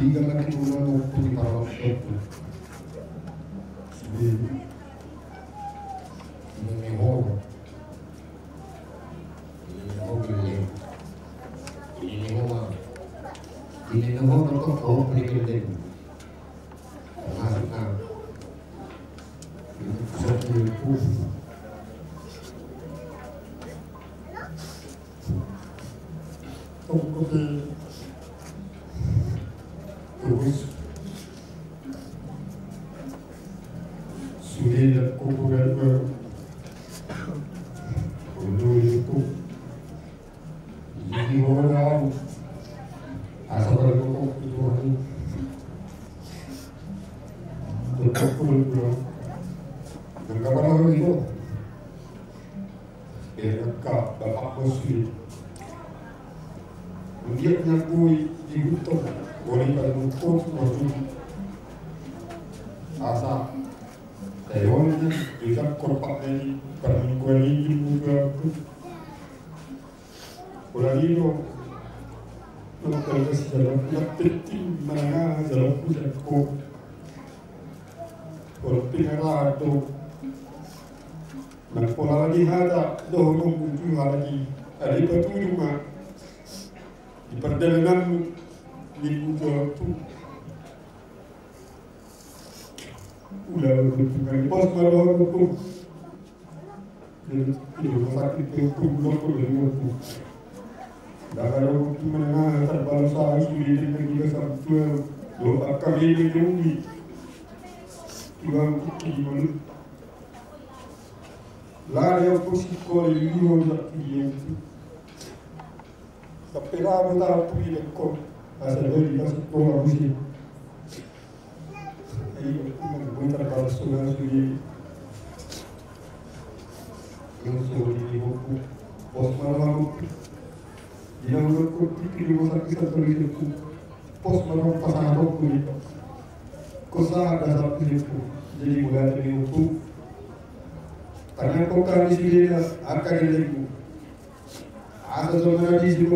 tiga lagi bulan waktu di malam itu ini hoga ini hoga kok kau pikir deh nah itu satu terus sudah kuburan itu jadi orang asal berkok itu hari berkok berkabar orang itu kak bapak bosnya dia nyakui di hutan boleh pada hutan waktu asa Taiwan bisa korpak ini permingguan ini juga Ulanino kalau dalam penting mana dalam pusatku kalau pinarado dan pola lagi ada dorong muncul lagi ada petunjuk di perjalanan minggu waktu udah berhubungan pas malam hukum di rumah sakit hukum lokal dari waktu dah ada waktu menengah terbalas sahas di negeri sampai doa kami menunggu tuang di mana lari oposisi kau ini orang yang tapi ramu tak punya kau asal dari kasih kau harusnya ini bukan terbalas sudah suri yang suri di buku pos malam yang berkutik di rumah sakit seperti itu pos malam pasangan buku kosa ada satu itu jadi mulai dari buku karena kau kan di sini akan di ada zona di sini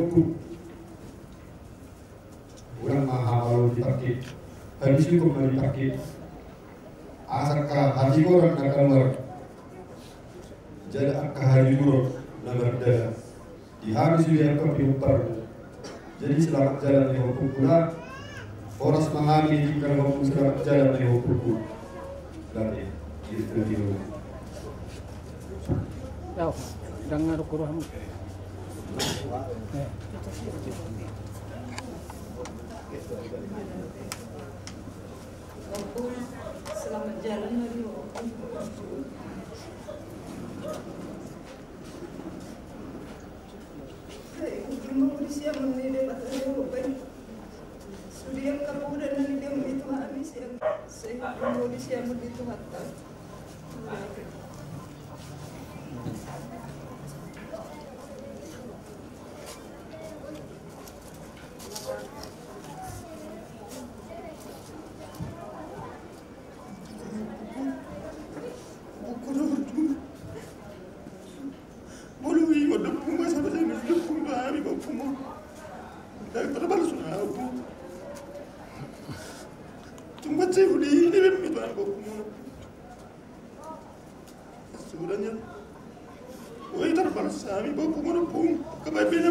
orang mahal dipakai hadis itu kembali dipakai asal haji orang nak keluar jadi haji orang nak berjalan di hadis itu yang keempat jadi selamat jalan di hukum pula orang memahami jika hukum selamat jalan di hukum tapi itu dia tahu dengar Quran selamat jalan lagi mau siap menilai batas sudah kamu dan dia itu habis yang saya mau siap begitu hatta sebenarnya woi terbalas kami bawa pun kebaiknya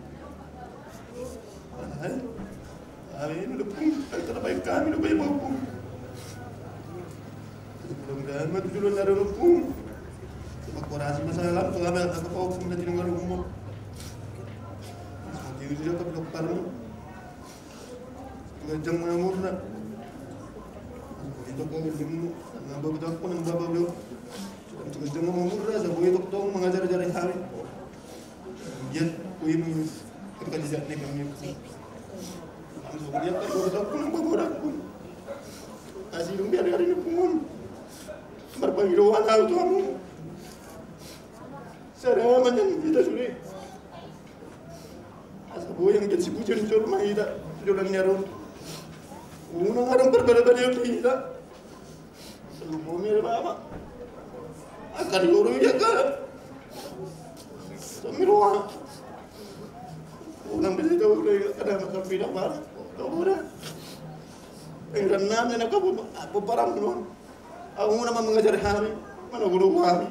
hari ini udah pun terbaik kami udah baik bawa pun mudah-mudahan mah tujuan ada pun korporasi masalah tuh kami ada bawa pun nanti nggak ada umur seperti itu juga dokter ngajeng murna itu kok ngajeng ngabah betul pun ngabah betul jangan memurah, saya boleh doktor mengajar dari hari. Dia boleh mengatakan di saat ini kami. Dia tak boleh doktor membawa pun. Asal lumbi ada hari ini pun. Berbagi doa tahu tu kamu. Saya macam kita sulit. Asal boleh yang jadi pujian jual mah kita jualan nyaru. Unang orang berbeda-beda yang kita. Sebelum mirip apa? Akan guru ya kan, semiruah, orang bisa tahu ada macam pindah mana, tahu dah, Pengiran namin ako parang noon. Ako muna mengajar kami, mana guru kami.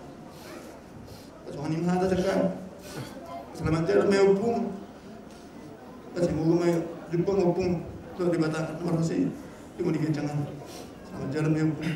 Kasi hata cakap, selamat jalan may upung. Kasi mo may jupang upung, so di bata nomor kasi, di mo dikencangan. Selamat jalan may upung.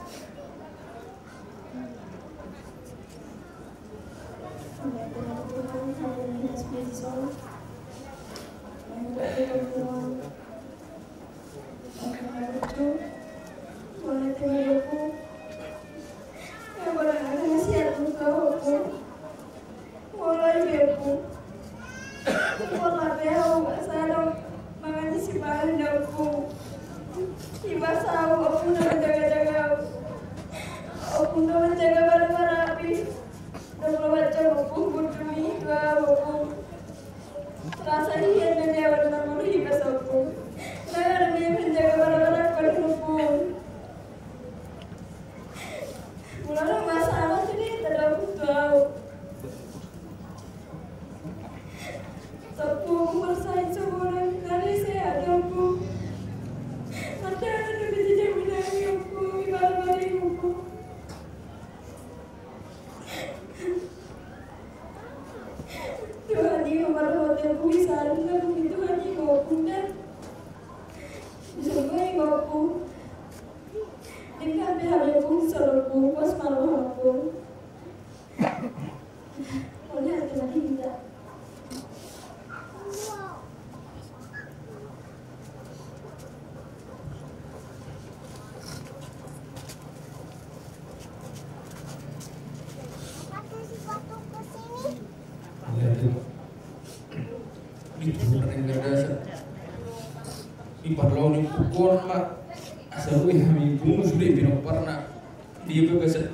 Iparlaw ni pukul mak asal kami pun sudah binok pernah dia begaset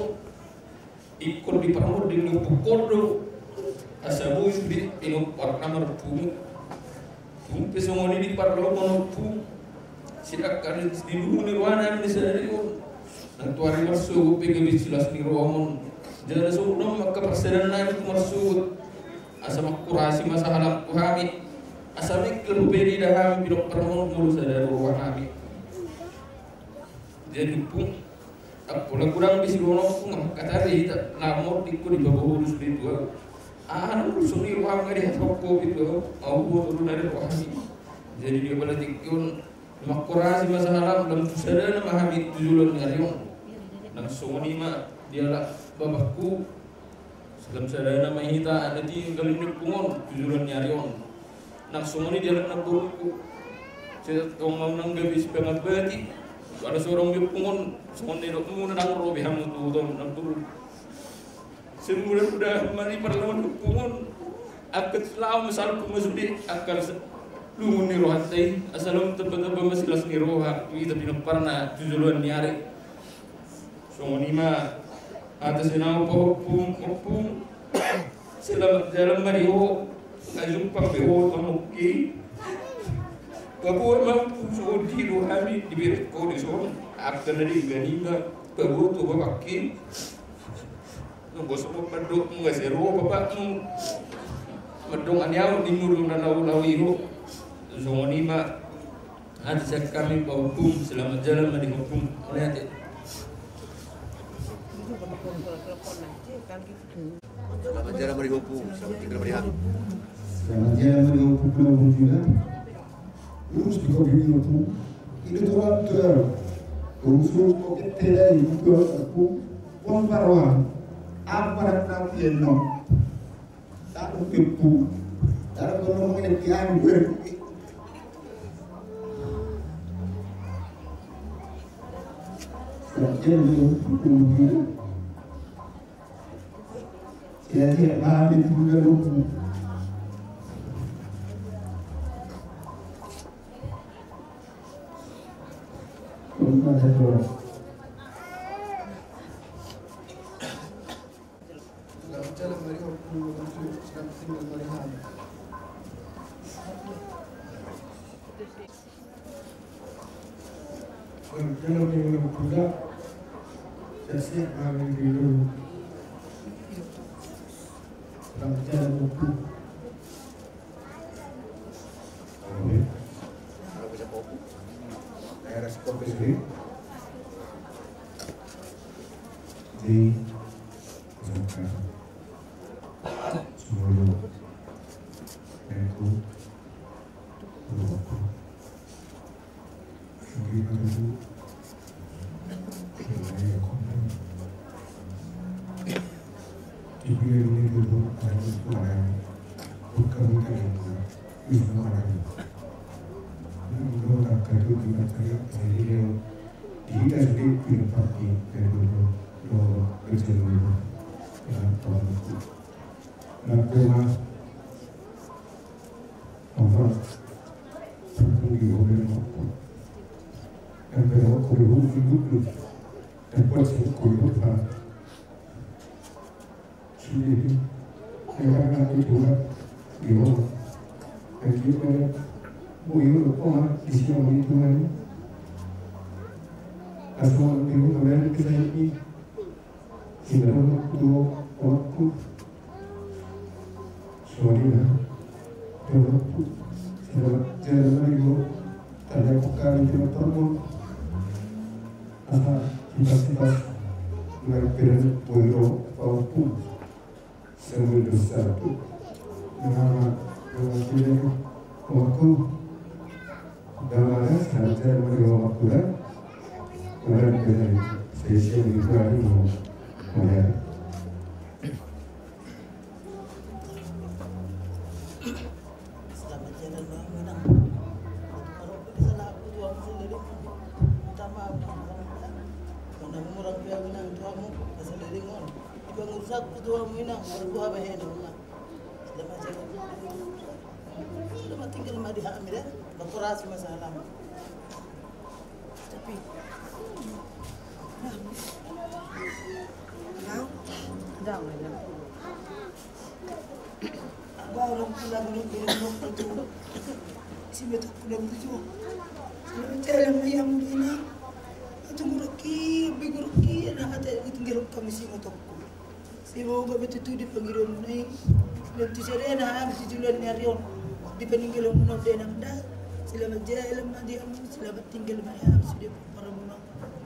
ikut di parmur di pukul do asal sudah binok pernah merpung pesongoni di parlaw merpung silakan di dulu ni ruana ni sendiri nang tuari masuk pegawai silas ni ruamon jangan sudah maka persedaran itu masuk asal kurasi masalah kami asal ikut beri dah bidok permur mulu sadar ruang kami jadi pun aku kurang bisi dono pun kata dia tak lamor ikut di bawah urus itu anak suri ruang ada toko itu mau turun dari ruang kami jadi dia pada tikun makurasi masalah dalam sadar nama kami tujuan ngariung langsung ni mah dia lah babakku dalam sadar nama kita ada di galin pungon tujuan ngariung langsung ini dia nak buruk. Saya tahu nang gabis pengat berarti ada seorang dia pungon, seorang dia pungon nang robi hamu tu nang buruk. Semula sudah mari perlawan pungon. Akal selalu masal kumusudi akal lungun ni rohatai asalum tempat-tempat masilas ni roha itu tapi pernah tujuan nyari. Semua ni mah atas nama pung selamat jalan mariho. Najumpa beho tamuki babu mampu sudi rohani diberi kode son after dari ganinga babu tu babaki nunggu semua penduk nggak seru bapak mendung anyau di murung dan lawu semua ni mak ada kami hukum selamat jalan mandi hukum oleh hati selamat jalan mandi hukum selamat tinggal melihat. Selamat jalan menuju pulau juga. Urus di kopi itu, ini orang urus kopi teh itu aku pun paruan. Apa nanti no? Tak tipu. Tak kalau mungkin kian gue. Selamat jalan menuju pulau juga. Saya paham itu juga. Jalan mereka sedang tinggal melihat. Jalan yang kuda, saya akan dulu. Jalan buku. Kalau bisa kopi. bisa orang lo tak kado di materi jadi lo tidak jadi film party dari dulu lo kerja dulu ya tahun itu lalu mah orang pergi oleh aku yang berapa kurikulum itu dan buat kurikulum apa sih yang aku coba dia yang kita mau orang di sini itu kan asal itu kalian kita ini tidak waktu soalnya waktu jalan itu ada pekan itu perlu apa kita melakukan waktu sambil besar itu nama waktu dalamnya saja menerima waktu dan kemudian kita sesi yang itu hari mau mulai. Masalah tapi orang pulang belum si betul pulang tujuh jalan ayam ini itu guraki anak ada itu geruk kami si motorku si mau gak betul di panggilan naik dan tu serena habis jualan nyarion di peninggalan menang denang dah selamat jalan madiam selamat tinggal mayam sudah para menang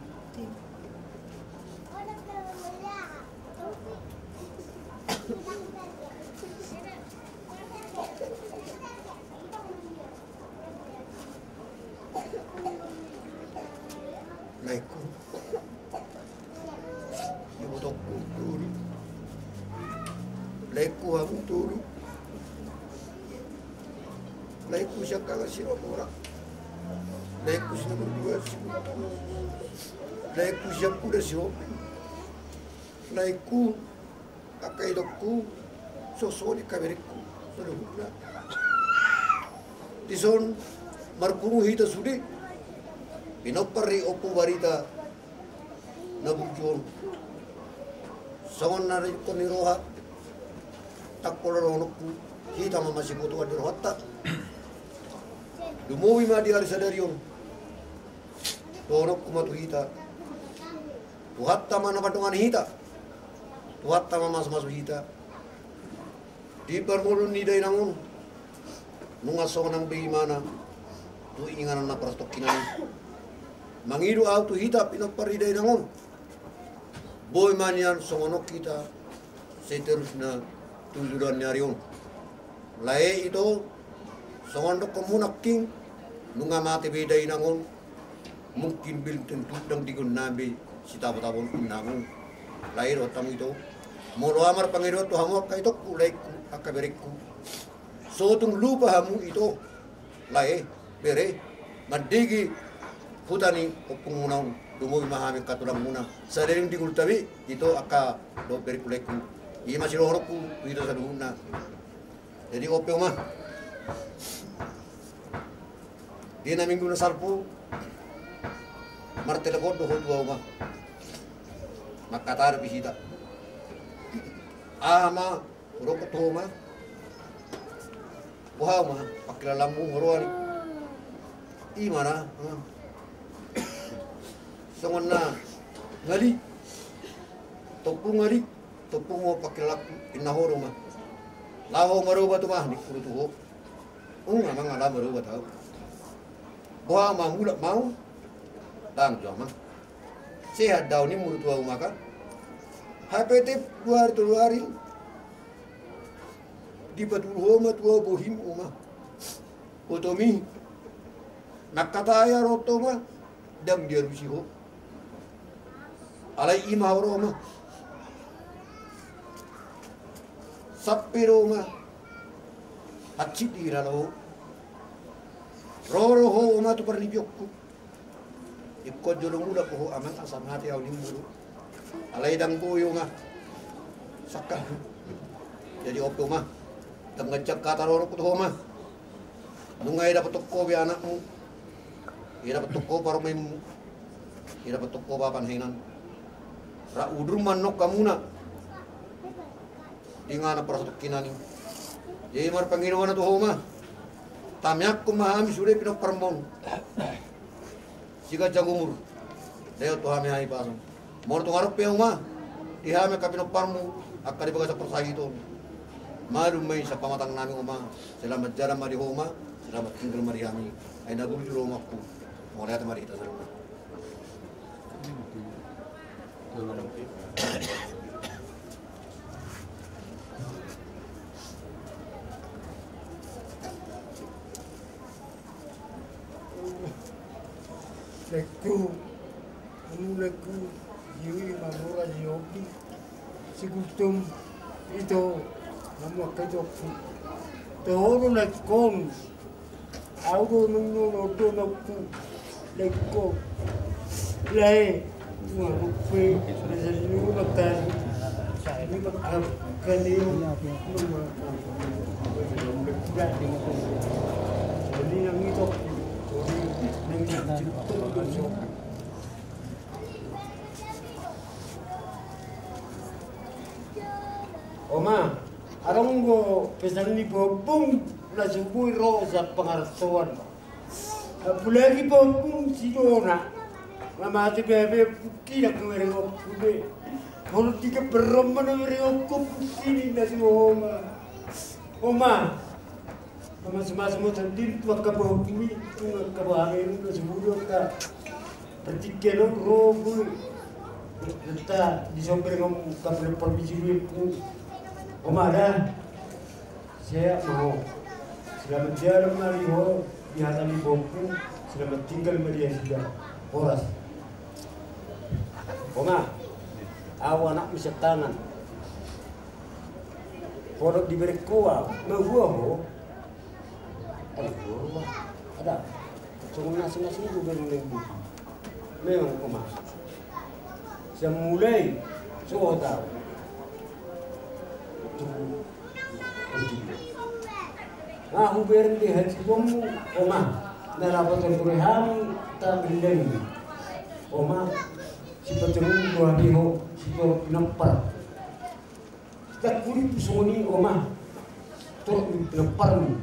Laiku ibu toko turu laiku aku turu laiku siya kagasiro orang laiku siya berdua laiku siya kuda si hopi laiku akai dokku sosoni kaberiku sudah tison marpungu hita sudi pinopari opu barita nabukyon sawan nari koniroha takkoloronokku hita mamasibutu adirohatta dumuwi ma di arisadarion torokku matu hita tuhatta mana patungan hita tuhatta mamas hita di permulun ni day nangun nungasong ng bimana tu inganan na prastokinan mangiru au tu hita pinopariday nangon boy manian songonok kita seterusnya tujuan nyarion lae itu songondok komunak king nunga mati beday nangon mungkin bil tentu dang digun nabi sitabo-tabon nangon lae ro tamu itu moro amar pangiru tu hamok kay tok ulaiku akaberiku so tung lupa hamu itu lae bere mandigi hutani opungunaw dumoy mahami katulang muna sa ring digul tabi ito aka do perikuleku iya masirorok ku dito sa duhuna jadi opyo mah di namin guna sarpo martelefon do hotu mah makatar bisita ama rokot ho mah wah mah pakilalammu ngoroan imana songon na ngali topung mo pakilaku inahoro mah laho maruba tu mah nikuru tu ho unga manga la maruba tau boha mah mula mau tang jama sehat daun ni mulut tua makan HPT 2 hari di batu homa tua bohim uma otomi nakataya roto mah dam dia rusi ho alai ima roma sappi roma acci dira lo Roro ho oma tu pernibiokku. Ikut jolong muda ko ho aman asam hati au nimbulu. Alai dang boyo nga. Sakah. Jadi opto mah. Tengecek kata roro ko ho mah. Nungay dapat toko bi anakmu. Ira dapat toko para memu. Ira dapat toko bapan hinan. Ra udruman nok kamuna. Ingana para satu kinani. Jadi mar panginoon na to ho mah. Tamyak kumahami sudah pinok permon. Jika jangumur, deo tu hami hai pasang. Mor tu ngarep pe uma, dihame kapinok parmu, akari baga sa persagi to. Malu mai sa pamatang nami uma, selamat jalan mari homa, selamat tinggal mari hami. Ai nagul di rumahku. Mo lihat mari kita sarua. Lekku, lekku, yui mamura yogi, sikutum itu nama kejokku. Toru lekkon, audo nungu nodo nokku, lekko, leh, ngarupe, leseru makan, ini makan kaliu, jadi yang itu. Oma, arong go pesan ni bopung la subui rosa pengartuan. Apalagi bopung sidona. Mama ati bebe puki nak merengok kude. Kalau tiga berempat merengok puki na si Oma. Oma, mama semua tandil tu akak bumi tu akak bahangin tu sebelum ka pertikelo robu kita disombere ngom kabel permisi pun Oma dah saya mau selamat jalan mari ho biasa di bongku selamat tinggal mari sudah horas Oma awak anak bisa tangan kodok diberi kuah mau ho ada cuma nasi-nasi itu berenang memang Oma saya mulai so tahu nah hubern di haji bomu Oma narapat terkurehami tak berdeng Oma si pecenung dua biho si to pinapar tak kulit suni Oma to pinapar ni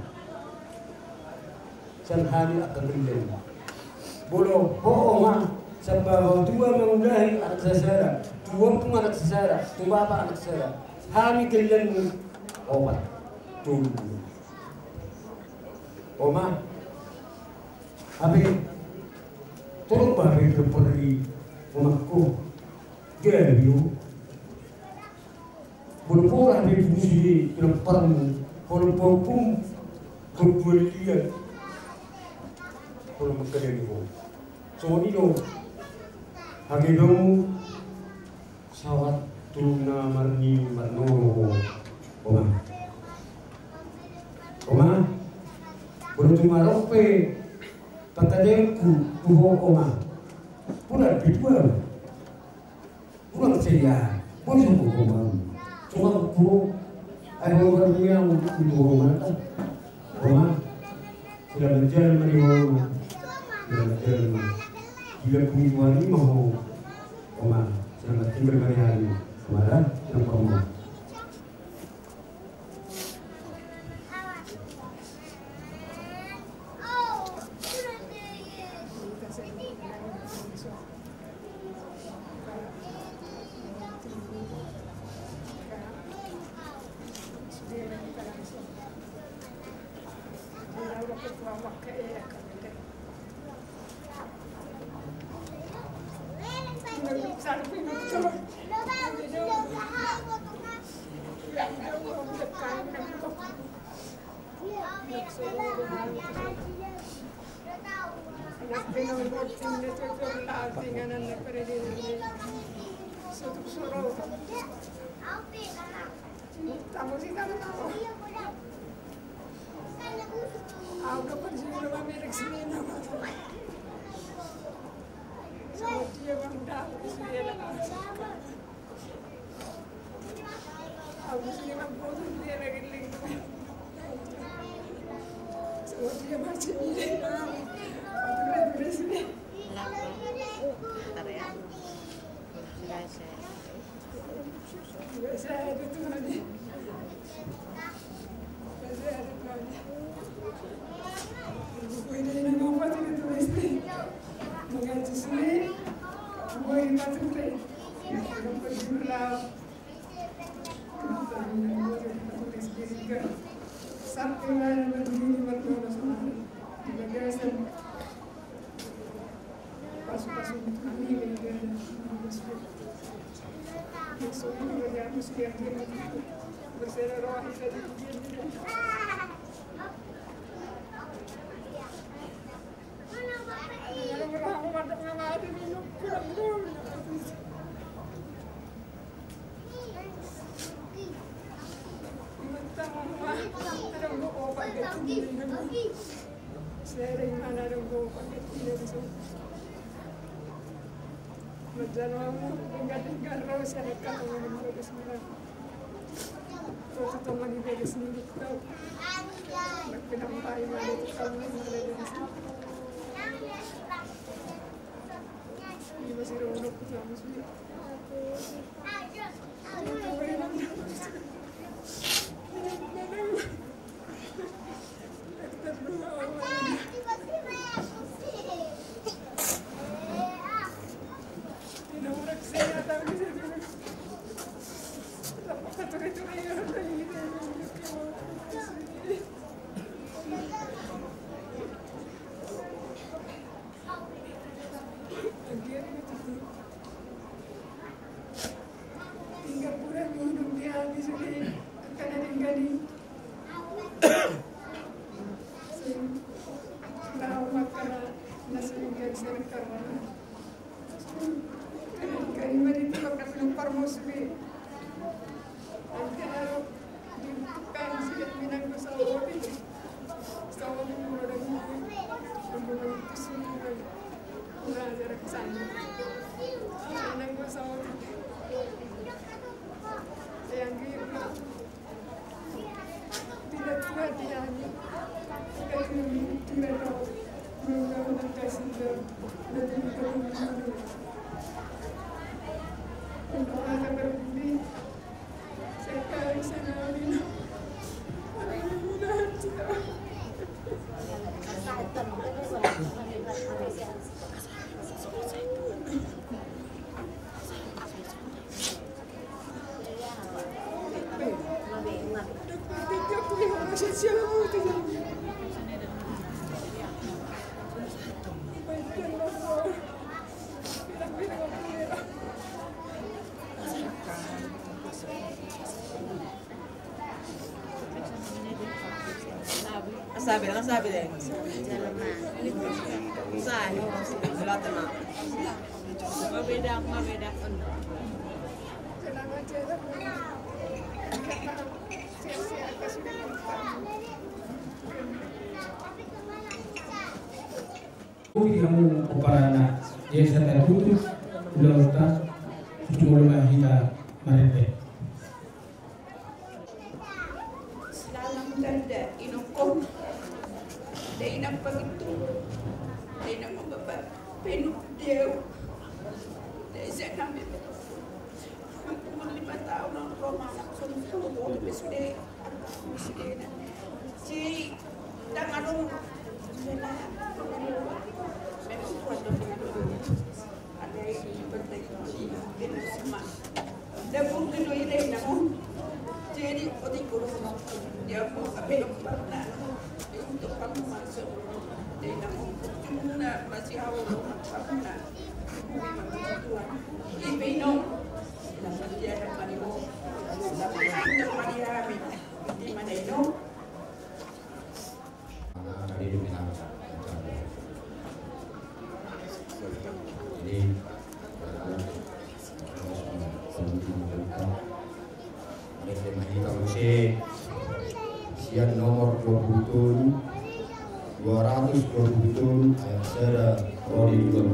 sanhani akan berdeng bolo ho Oma sebab dua mengulahi anak sesara dua pun anak sesara dua apa anak sesara hami kalian obat tunggu Oma abi tolong babi berperi Omaku gelu berpura di fungsi lemparmu kalau pun kebulian kalau makan itu so ini hagi dong sawat tuna marni marno Oma beruntung marope patadenku tuho Oma pulang berdua pulang saya pun sungguh Oma cuma aku ada orang yang itu Oma sudah berjalan mari Oma sudah berjalan bila kumituan ini mau Oma selamat tinggal mari hari kemarin yang kamu Aku pergi rumah mereka sini. Sampai mana berdiri berdoa sama bagaimana pas-pas kami bagaimana besok ini bagaimana setiap hari bersama roh kita di Sering mana dulu pakai tidak bisa. Berjalanmu tinggal terus ada kata menjadi sembilan. Terus itu lagi beda sendiri tahu. Kenapa ini ada kamu ada di sini? Ini masih ronok kita masih. Sabi deh. Saya belum tenang. Mabeda. Kamu keparana jasa terputus udah utas cuma kita mereka. Selalam dada inukom. Dahil ng pagito, dahil ng mababa, pinugdew. Dahil siya namin, mga 5 taon ng Roma, nakasunusunod, misuli na. Si Danganong, sila, may kukwado na alay, ibatay ko siya, pinusama. Dabong gano'y rin ako, jadi, o di ko rin ako, di ako kapilong parna. Untuk kamu masuk di dalam cuma masih awal kamu nak Tuhan ibino dapat dia dapat ibu dapat dia di mana itu dari dominan jadi sian nomor 27 227 ayat sada Rodi Dulur.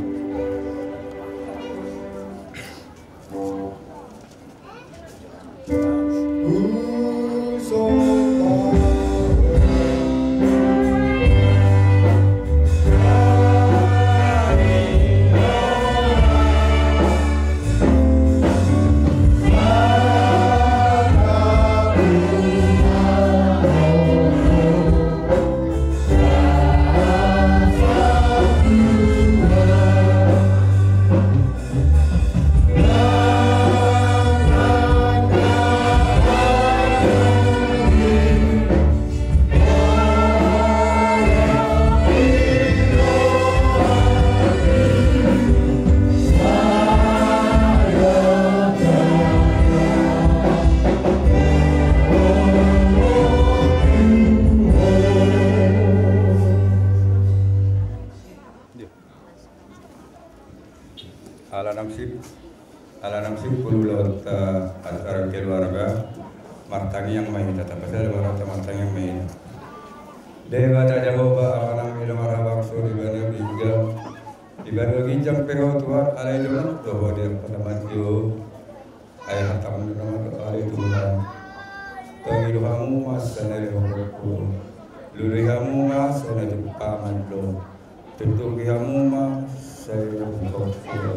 nasib kululot acara keluarga martangi yang main tetap ada marta martangi yang main dewa tak jago amanang ilo marabang so di bana bingga di bana ginjang pero tuan alai dulu doa dia penamat yo ayah hatam nama alai Tuhan tangi doamu mas sanai doaku lului kamu mas sanai paman lo tentu kamu mas saya untuk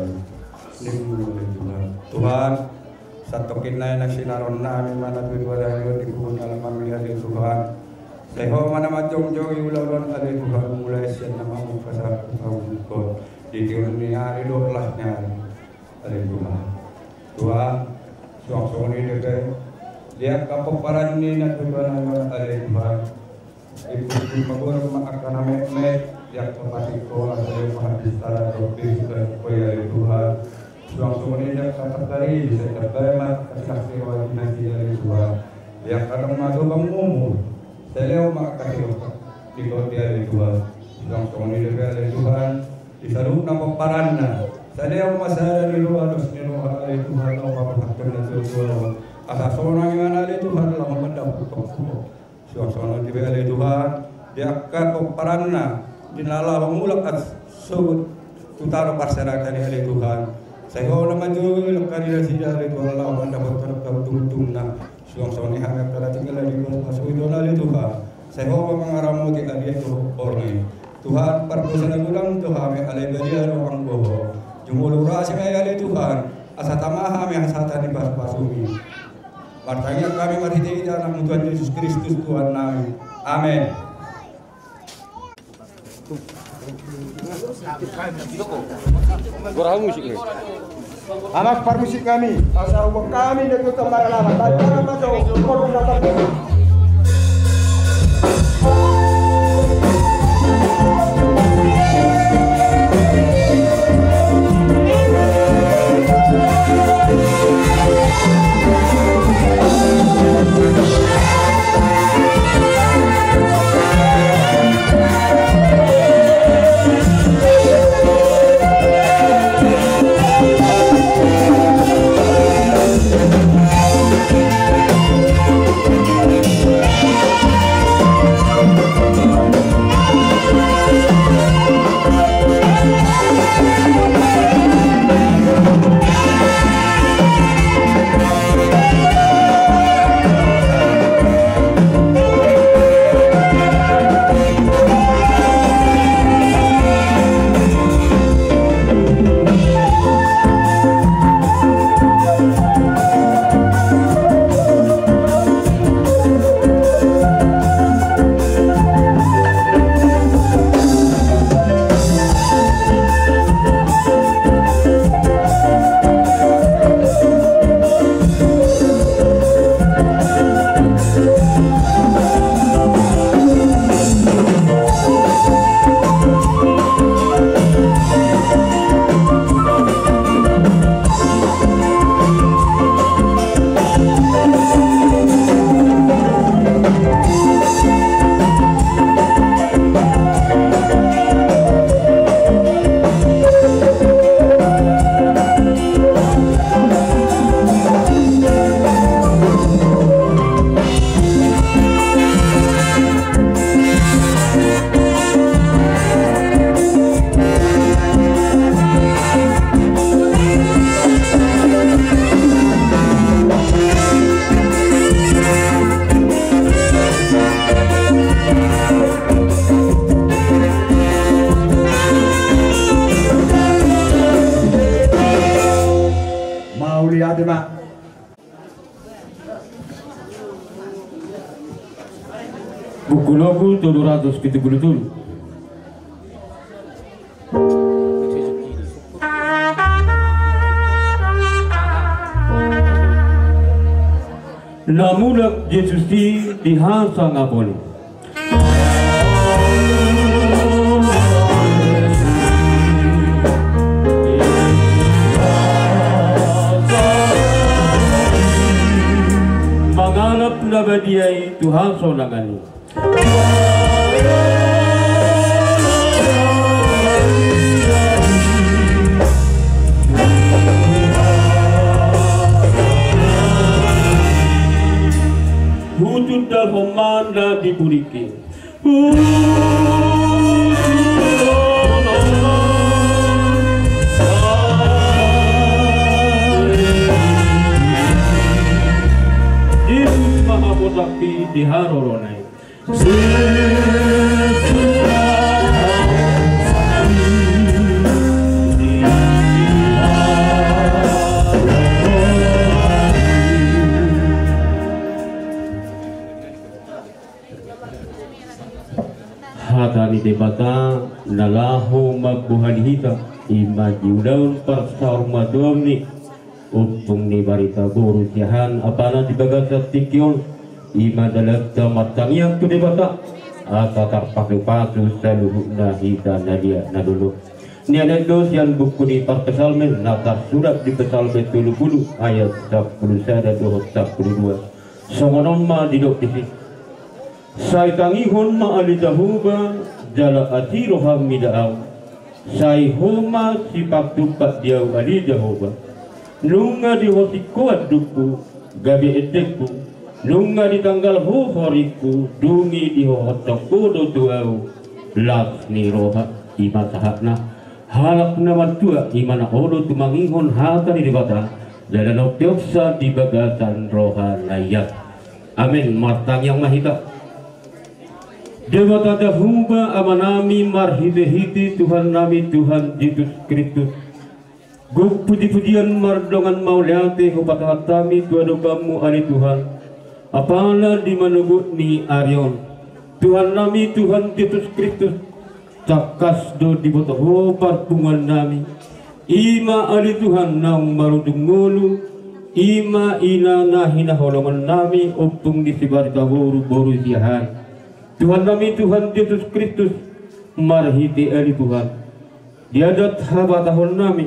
Tuhan satu kinai na sinaron namin mana tuwala di kuhun alaman melihat Tuhan seho mana macong jogi ulawan ada Tuhan mulai sian nama mukasa kau di dunia hari dolah nyari ada Tuhan suang ini deh lihat kapok paran ini na Tuhan ada Tuhan ibu magur akan amet yang tempat itu ada hadis tara dokter dan koya Tuhan langsung ini kata dari saya terima kasih wajib dari Tuhan yang kadang madu kamu saya mau kasih di kota dari Tuhan langsung ini dari Tuhan disaruh nama paranna saya mau masalah di luar dari Tuhan mau pakai dari Tuhan asal seorang yang ada di Tuhan lama mendapat langsung ini dari Tuhan dia akan paranna dinala mengulak sebut utara masyarakat dari Tuhan saya kau nama juga lekari dari dari Tuhan Allah mendapat terkau tung na suang-suang hangat pada tinggal di rumah masuk itu nali Tuhan saya kau mengaramu di dia itu orang Tuhan perbuatan ulang Tuhan alai beria ruang boho jumul urasi alai Tuhan asa tamah yang satan di pasumi martanya kami mari di dalam Tuhan Yesus Kristus Tuhan nami amin. Gurau musik ni. Anak permusik kami, asal kami dari kembali lama. Tanya macam kodok datang. Buku logo 777. Namunak Yesus di hasa ngapon. Mangalap na ba diyay Tuhan so nagani. dal homanda di buriki. Jim mahabosaki di haroronai. Hatani debata nalahu magbuhan hita imaji udaun parsaur madoni upung ni barita burus yahan apana dibagasat tikyon ima dalat matang yang tu debata asa tarpaku pasu saluhna hita nadia nadulu ni ada dos yang buku di parpesalmen natar surat di pesalmen 70 ayat 10 dan 22 songonomma didok disi sai tangihon ma alidahuba jala atiroha midaaw sai homa sipak tupak diaw alidahuba nunga di hosikuat duku gabi edekku nunga di tanggal horiku dungi di hotoku do tuaw lak ni roha ima sahakna halak nama tua imana odo tumangihon hata di debata dalam optiopsa di bagatan roha layat amin martang yang mahita Dewata dahuba amanami marhide-hide Tuhan nami Tuhan Yesus Kristus. Guk puji-pujian mardongan mauliate hupat kami tuadobamu ali Tuhan. Apala di manugut ni Arion. Tuhan nami Tuhan Yesus Kristus. Cakas do di botoh parpungan nami. Ima ali Tuhan nang marudungulu. Ima ina nahina holongan nami upung di sibarita boru-boru siahan. Tuhan kami Tuhan Yesus Kristus marhiti ali Tuhan diadat haba tahun nami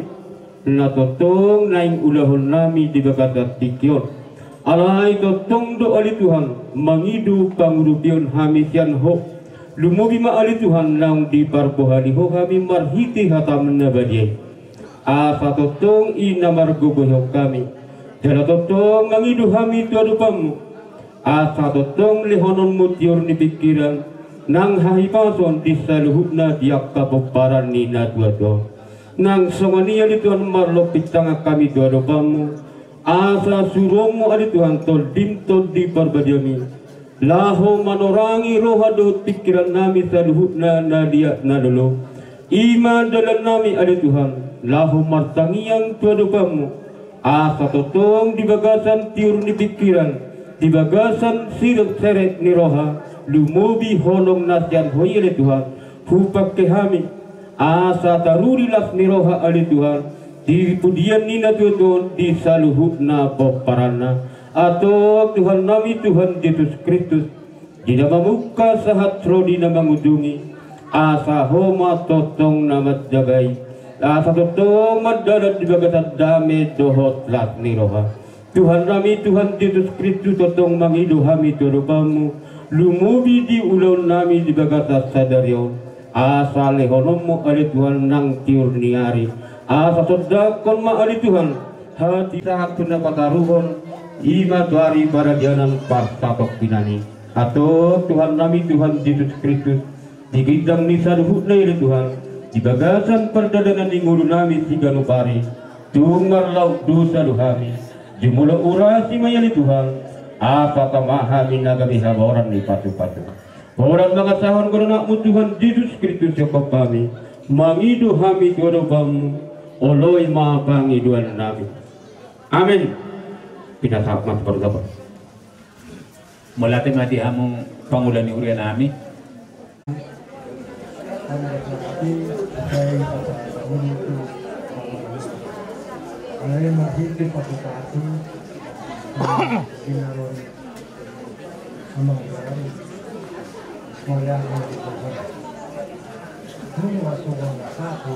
natotong naing ulahon nami di bakatat tikyon alai totong do ali Tuhan mangidu pangurupion hamisian ho lumubi ma ali Tuhan nang di parbohani ho kami marhiti hatam nabadye asa totong ina margobohok kami jala totong mangidu hami tuadupamu asa totong lehonon mutiur ni pikiran nang hahipason di saluhutna diak kapoparan ni na tuado nang songania di Tuhan marlo pitanga kami tuado bamu asa suromu adi Tuhan tol di parbadiami laho manorangi roha do pikiran nami saluhutna na diak na dolo iman dalam nami adi Tuhan laho martangiang tuado bamu asa totong di bagasan tiur ni pikiran di bagasan sirut seret ni roha lumubi holong nasyan hoyele Tuhan hupak kehami asa tarurilas ni roha ali Tuhan di pudian ni na Tuhan di saluhutna boparana atau Tuhan nami Tuhan Yesus Kristus di nama muka sahat rodi na mangudungi asa homa totong namat jagai asa totong madadat di bagasan dame dohot las ni roha Tuhan kami Tuhan Yesus Kristus totong mangidu hami turubamu lumubi di ulon nami di bagata sadaryo asa lehonomu ali Tuhan nang tiur niari asa sodakon ma ali Tuhan hati sahat tuna pataruhon ima tuari para dianan parsatok pinani atau Tuhan nami Tuhan Yesus Kristus di gidang ni saduhut na ili Tuhan di bagasan perdadanan di ngulu nami siganupari tungar lauk dosa duhami jumula urasi mayali Tuhan apa kamahami nagabi haboran ni patu-patu orang mga sahon koronakmu Tuhan Yesus Kristus Yokop kami mangidu hami tuadobamu oloy mga pangiduan namin amin pinasap mas berdapat mulate mati among pangulan ni urian nami Alay mahigit pagkakati ginaron ang mga garan wala ang mga kung masugang ako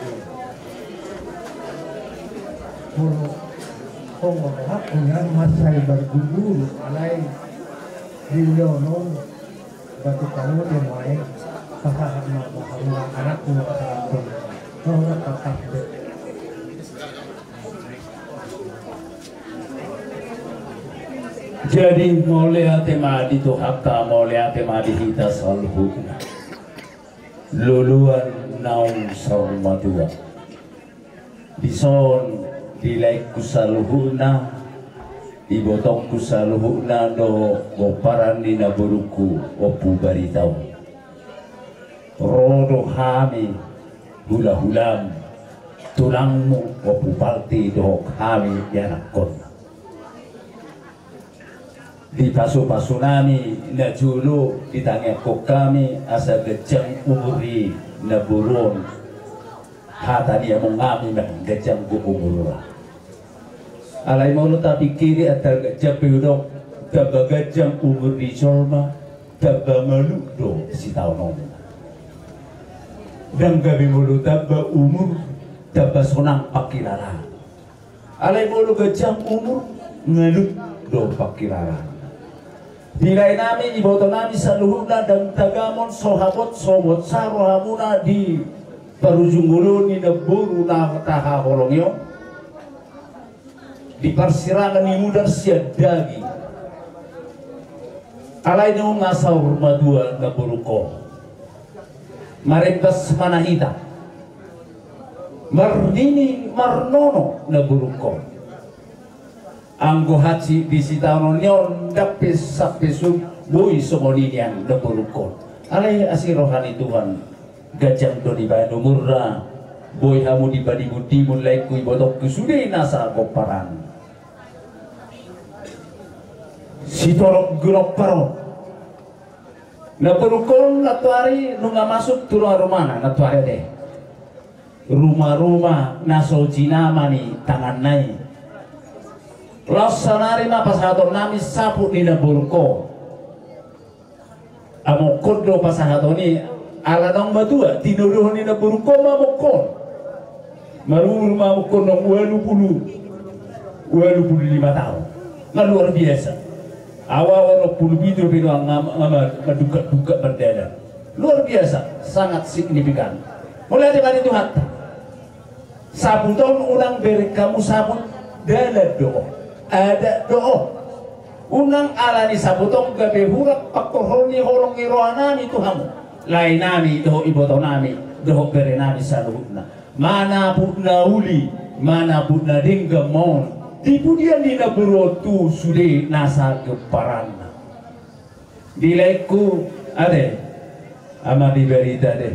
puro kung ako yan masay berguguro alay dilyonon batu kamu di may pasahat na mga anak ko sa mga kakakit Jadi molea tema dito hakta molea tema dihita salhuna luluan naung sarmadua dison dilai kusaluhuna dibotong kusaluhuna do goparan dina buruku opu baritau rodo hami hula hulam tulangmu opu palti do hami yanakon di pasu-pasu nami na julu ditanya kok kami asa gejang umuri na burun hata dia mengami na gejang ku umur alai mau tapi kiri atau gejang piudok taba gejang umur di solma taba ngaluk do si tau nom dan gabi mulu taba umur taba sonang pakirara alai mau gejang umur ngaluk do pakirara nilai nami iboto nami saluhuna dan tagamon sohabot sobot sarohamuna di parujung ulu ni neburu na taha holongyo di persirangan ni mudar siadagi alai nu ngasau rumah dua naburuko marentas manahita mardini marnono naburuko anggo haji di sitanon dapes sapesum boy somolinian naburukon alai asih rohani Tuhan gajang do di banu murra boy hamu di badi budi mulai kui botok kusude nasa koparan sitorok gelok paro naburukon natuari nunga masuk turun rumah natuari deh rumah-rumah naso jinama ni tangan nai lasanari ma pasahaton nami sapu di naburko amo kodo pasahaton ni ala nong batua tinuruh ni naburko ma mokon marur ma mokon nong 25 tahun na luar biasa awal 27 bino ngaduka berdada luar biasa sangat signifikan mulai dari Tuhan sapu tahun ulang beri kamu sapu dalam doa ada doa unang alani sabutong gabe hurak pakohoni holongi rohanami Tuhamu lain nami doho iboto nami doho bere nami saluhna mana putna uli mana putna dinggamon dipudian dina berotu sude nasa keparana dilaiku ade ama diberita deh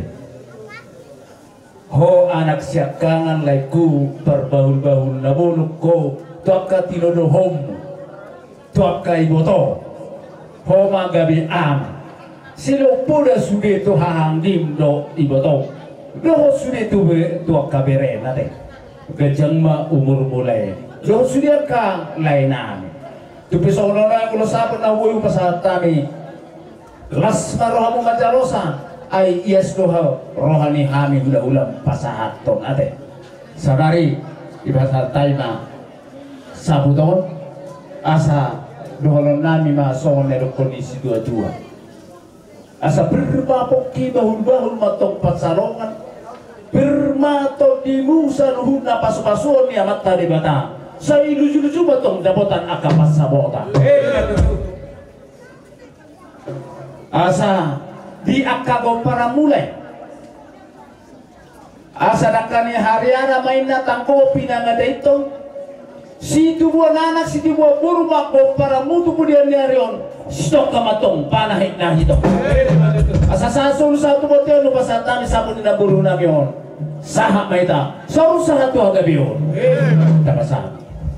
ho anak siakangan laiku perbahul-bahul nabuluk ko tuaka tinodo hom tuaka iboto homa gabi am silo poda sude to hahangdim do iboto do sude to tuaka berena deh gajang ma umur mulai do sude ka lainan tu pesono na kulo sapet na wuyu pasatami las marohamu majarosa ai yes doha rohani hami hula ulam pasahaton ate sadari ibasar taima sabuton asa doholon nami masong nero kondisi dua-dua asa berbapok ki bahul-bahul matong patsalongan bermato di musa luhuna pasu-pasuon ni amat tadi bata saya lucu-lucu matong dapotan akapas sabota asa di akago para mulai asa nakani hariana main natang kopi na ngada itong si tubuh anak si tubuh buru mako para mutu pudian niarion stok kamatong panahik na hito asa sasul satu botel lupa satami sabun na buru na gion saha maita saur saha tu agabion tapasa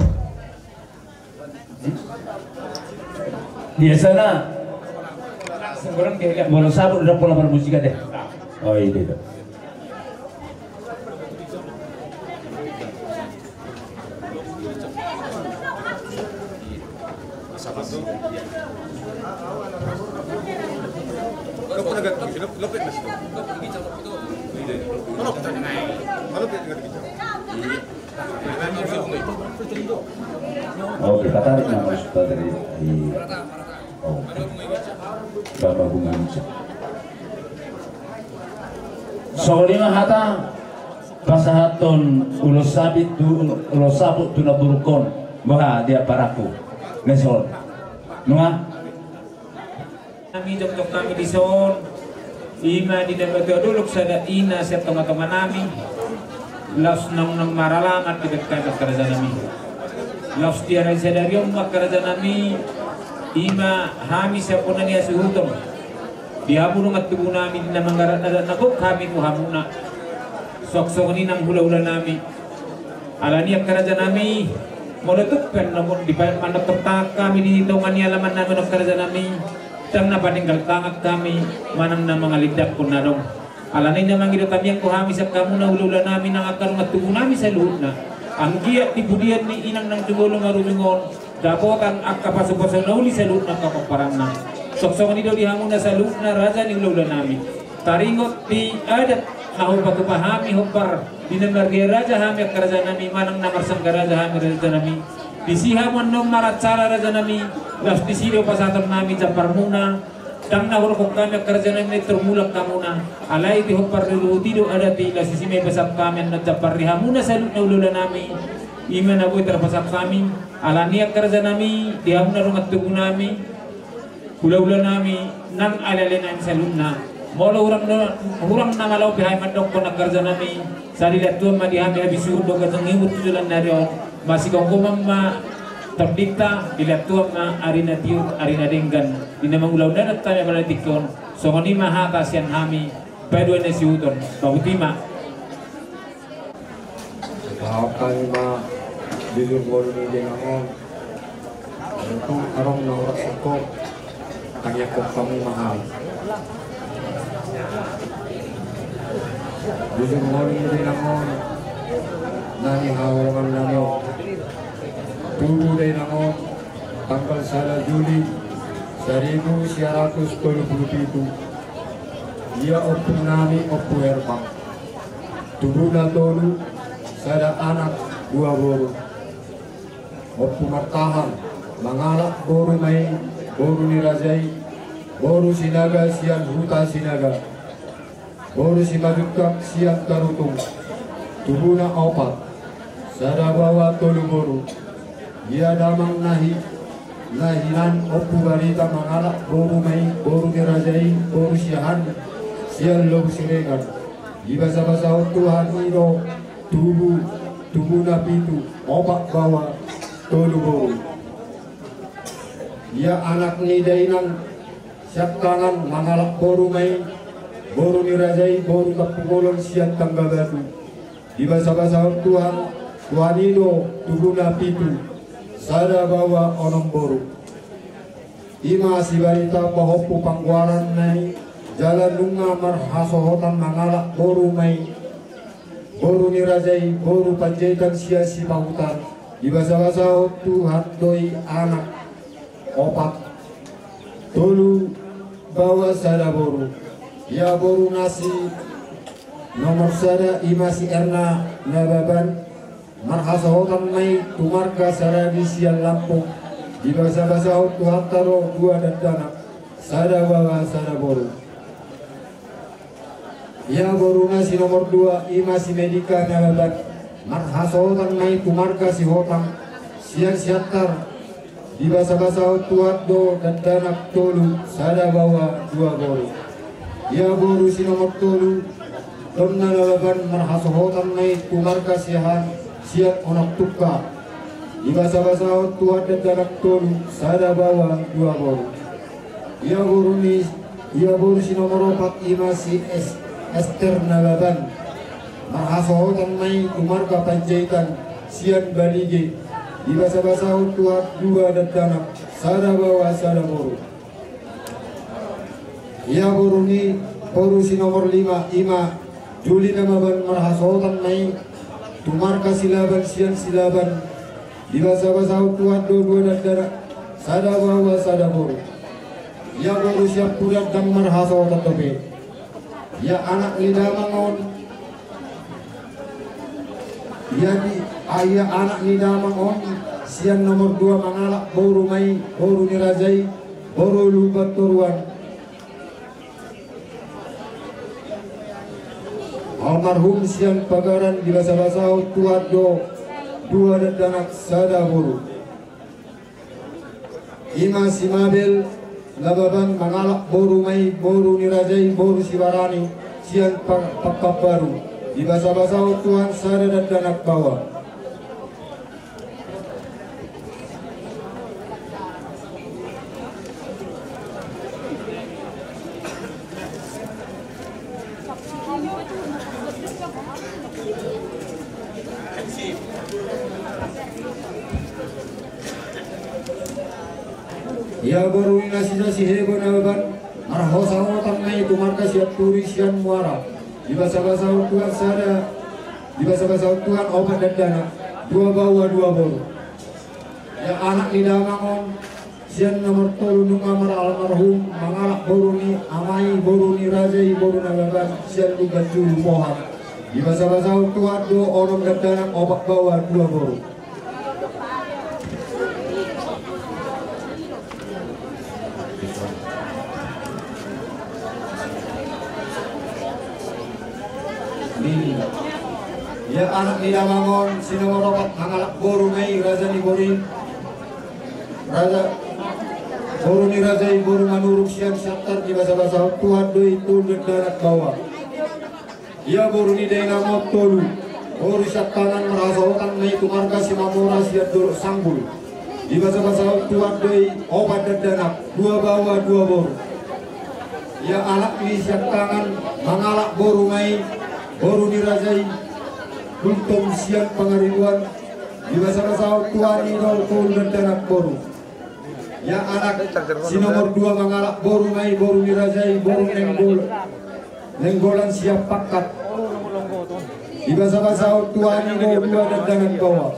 biasa na sekarang kayak mau sabun udah pola bermusik deh oh iya oh kita tarik nama sudah dari Bapak Bunga Soalnya hata pasahaton ulos sabit tu ulos sabut tu naburukon bah dia paraku ngesol Noah. Kami dokter kami di son. Ima di dapat dulu sada ina siap teman-teman kami. Laos nang maralamat di dekat kerajaan kami. Laos tiara sadari umat kerajaan kami. Ima hami siap punanya suhutom. Dihabulong at tubo namin na manggarat na nagok kami ko hamuna. Sok-sok ni nang hula-hula namin. Alaniyak kerajaan kami. Molutukkan namun di mana tertak kami di hitungan alaman namin ng kerajaan kami. Tang napaninggal tangak kami manang na mga ligdak po na dong. Alanay naman gito kami ang kuhami sa kamu na ulula namin ang akarong at tubo namin sa luhod na. Ang giat ni budian ni inang ng tugulong arulungon. Dapat ang akapasupasan na uli sa luhod ng kapaparang na. Sok-sok nito dihamon na sa luhod na raja ni ulula namin. Taringot di adat na upagupahami hupar. Dinambargay raja hami at kerajaan namin manang namarsang raja hami raja namin. Disihamon nung maratsara raja namin. Las disido pasatan namin sa parmuna. Tang nahurukong kami ang kerajaan namin termulak kamuna. Alay di hupar lulutido adati. Las isimay pasap kami at natsaparihamuna sa luhod na ulula namin. Ima na buhay terpasap kami. Alani ang kerajaan namin. Dihamon na rungat tubo namin. Hula-hula namin. Nang alalay namin sa luhod na. Mula hurang na malaw pihay mandok ko nagkarja namin. Sa dilatuan madihami habisuhod o gatang hiwot tutulan na rin. Masikong kumang terdikta dilatuan na arina tiyot, arina denggan. Di namang ulaw na natatanya malatikon. So kani mahata siyan hami. Pwede na siuton. Pabutima. Mahakan ma dilurgol ni Dengangon. Itong arong na oras ko. Kanya ko kami mahal. Jujur moni din ako nani hawakan nanyo tubo din ako tanggal sa Juli 1937 ia opo nami opo herbang tubo na tolu sada anak dua boro opo martahan mangalak boro may boro ni Rajai boro sinaga siyan huta sinaga boro si madukak siap tarutung tubuna opat sada bawa tolu boro ia damang nahinan opu barita mangalak boro mai boro dirajai boro siahan sial lob siregan di basa-basa Tuhan iro tubuna pitu opat bawa tolu boro ia anak ni dainan siap tangan mangalak boro mai boro ni Rajai, boro kapungolon siyan tanggabatu. Di basa-basa Tuhan ino tuguna pitu. Sada bawa onong boro. Ima si barita pahopu pangwaran nai. Jalan lunga marhasohotan mangalak boro mai. Boro ni Rajai, boro panjaitan siya si pahutan. Di basa-basa Tuhan doi anak. Opat. Tolu bawa sada boro. Ya boro nasi nomor sada imasi erna nababan marhasahotan mai tumarka saragi sial Lampung di basa-basa Tuhan taro dua dan dana sada bawa sada boro. Ya boro nasi nomor dua imasi medika nababan marhasahotan mai tumarka si hotang sial siatar di basa-basa Tuhan do dan dana tolu sada bawa dua boro. Ya boro si nomor tolu Tom nalaban marhasohotan may tumarka siyahan siat onak tukka di basa-basa Tuhan dan danak tolu sada bawa dua boro. Ya boro si nomor 4 ima si Esther nalaban marhasohotan may tumarka panjaitan siat balige di basa-basa Tuhan dua dan danak sada bawa sada boro. Ya boro si nomor 5 ima Juli namaban marhasotan mai tumarka silaban sian silaban di basa-basa Tuhan dua dan dana sada bawa sada boro. Ya boro siap pulat dan marhasotan tope. Ya anak lidamangon ya anak lidamangon sian nomor 2 mangalak boro mai boro ni Rajai boro lubat turuan. Almarhum siang pagaran di basa-basa Tuhan do dua dan danak sada boro. Ima Simabel lababan mangalak boru mai boru nirajai boru sibarani sian pakap baru di basa-basa Tuhan sada dan danak bawah. Ya baru nasi hebo naban arhosa otan nai tumarka siap turi sian muara di basa-basa Tuhan sada di basa-basa Tuhan obat dan dana dua bawa dua boru ya anak di damangon sian nomor tolu nungamar almarhum mangalak boru ni amai boru ni rajai boru naban sian lugan julu mohat di basa-basa Tuhan dua orang dan dana obat bawa dua boru. Ya anak di damangon sinomorokat mangalak boru mai raja ni borin raja boru ni raja boru manuruk sian syaktar di basa-basa Tuhan doi tul darat bawah. Ya boru ni daina mot tolu boru syaktangan merasa otan mai tumarga si mamora sian dolok sanggul di basa-basa Tuhan doi obat danak dua bawah dua boru. Ya anak ni syaktangan mangalak boru mai boru ni rajai Kultum siang pengaribuan di basa-basa Tuhan idol kul dan danak boru. Ya anak si nomor 2 mangalak boru mai boru dirajai boru nenggolan siap pakat di basa-basa Tuhan idol dua dan danak bawah.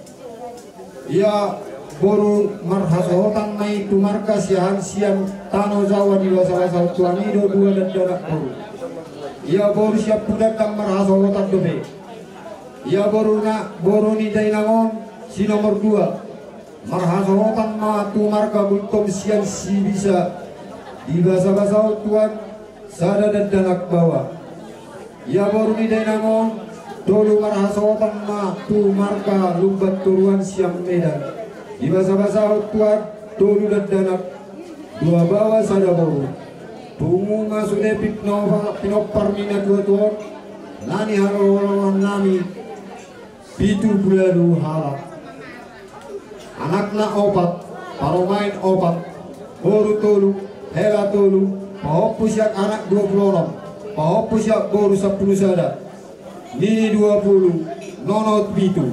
Ya boru marhasotan mai tumarka siahan siang tano Jawa di basa-basa Tuhan idol dua dan danak boru. Ya boru siap pudat dan marhasotan dobe. Ya boru ni dainangon si nomor 2 marhasotan ma tumarka bultom sian si bisa di basa-basa Tuhan sada dan danak bawah. Ya boru ni dainangon tolu marhasotan ma tumarka lumbat turuan siang medan di basa-basa Tuhan tolu dan danak dua bawah sada boru. Tungu ngasude pinopar mina dua tuan nani harolan nami pitu bulalu halak anakna obat paromain obat boru tolu hela tolu pahopusyak anak 26 pahopusyak boru 10 sada nini 20 nonot pitu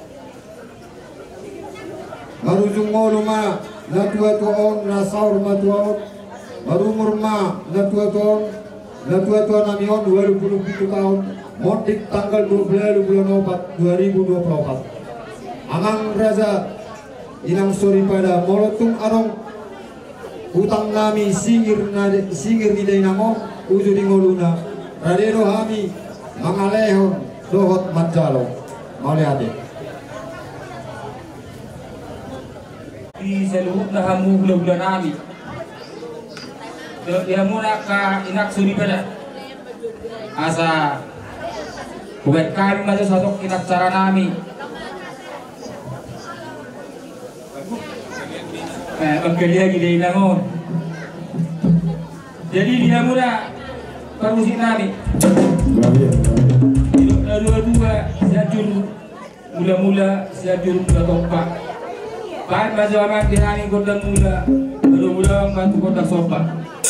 marujung ngolu ma na tua tuon na saur ma tuon marumur ma na tua tuon namion 27 tahun Modik tanggal 12 bulan 4 2024 Amang Raja Inang sori pada molotung arong utang nami singir di dainamo uju di ngoluna radero hami mangalehon dohot manjalo maliade di seluruh nahamu bulan nami dia muna ka inak suri pada asa bukan kami masih sosok kita cara nami dia gini nangon jadi dia muda permusik nami dua-dua siajur mula-mula siajur mula topak bahan masih amat dihani kodang mula mula bantu kodang sopak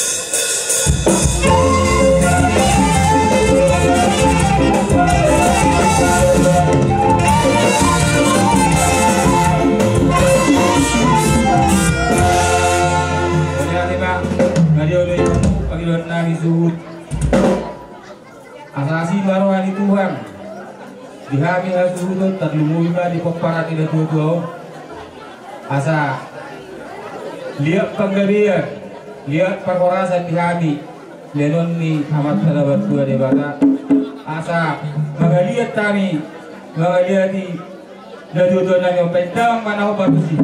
panggilan nami suhud asasi marwani Tuhan dihami hasuhud terlumui di peparat tidak tua asa lihat penggabian lihat perkorasan dihami lenon ni amat terdapat dua debata asa mengaliat kami mengaliat di dua-dua nami pendang mana obat besi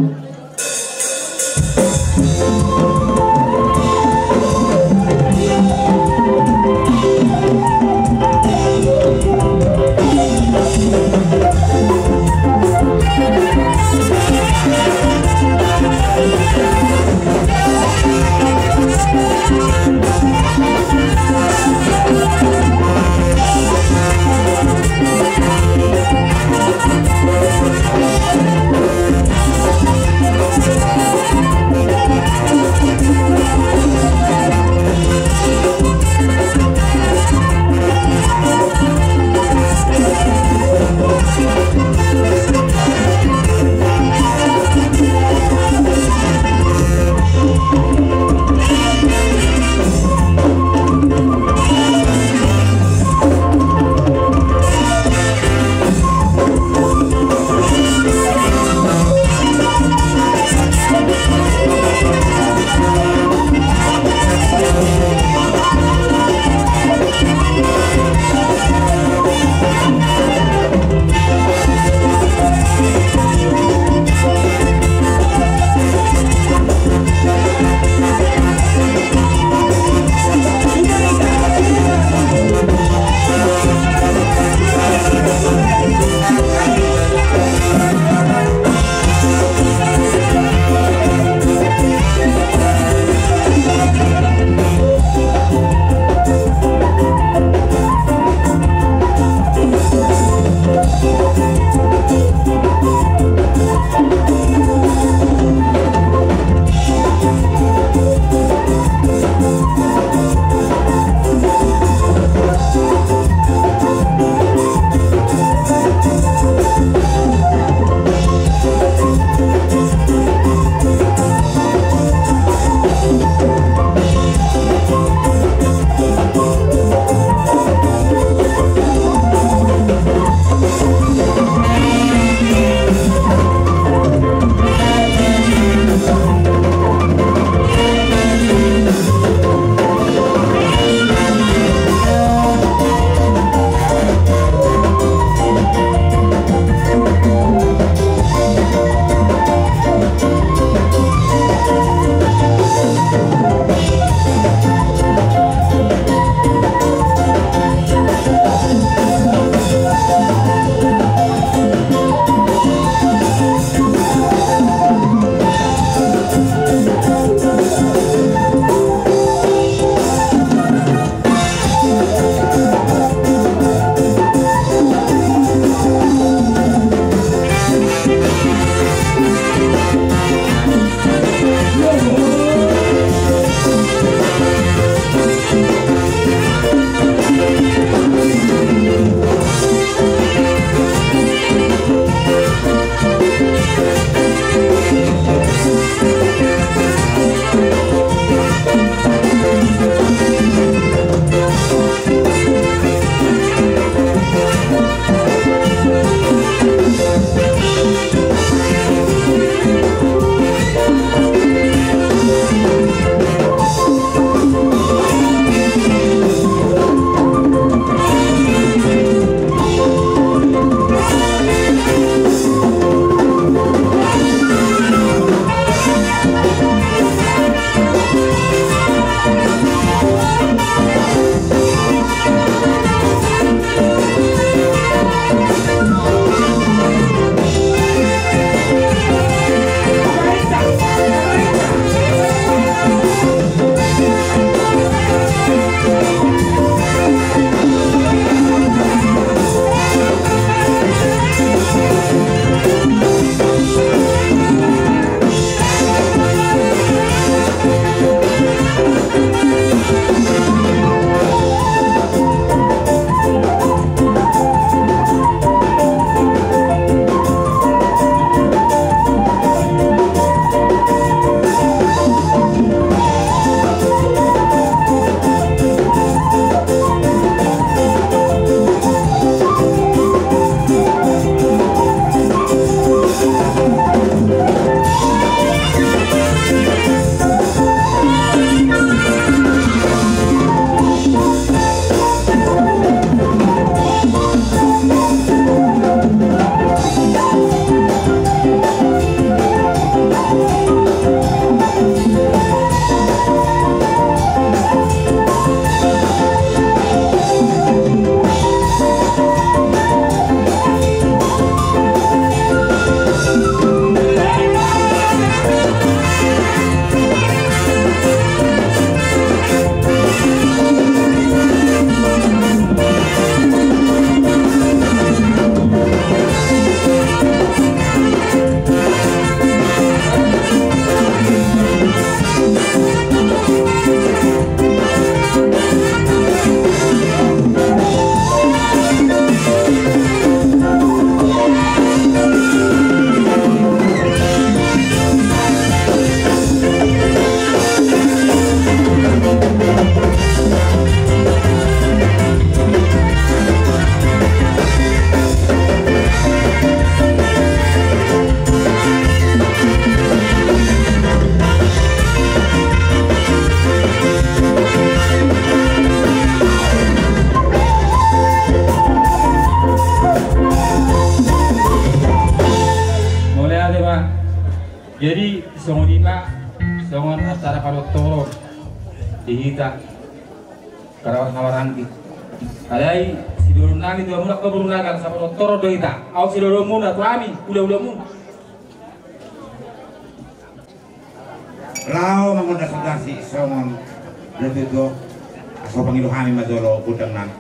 sana parotoro dihita karawat hawaranti alai si dorong nani tu amunak ke berundakan sa parotoro doita au si dorong muna tu ami udah mun lao mangonda sudasi somon letudo aso pangilu kami madolo budang nan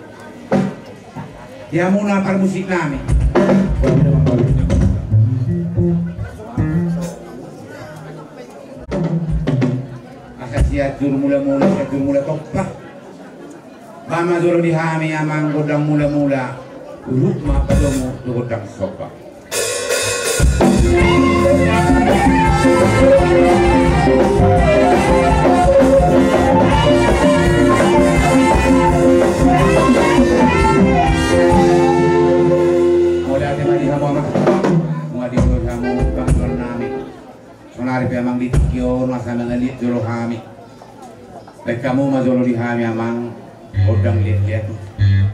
ya muna par musik nami siatur mula toppa mama dulu dihami amang godang mula urut ma padomu godang sopa mulai ate madi hamo ama muadi dulu hamo bangkol nami sonari pe amang ditikio masa mengalit dulu hami kamu mazolo di hami amang odang lihat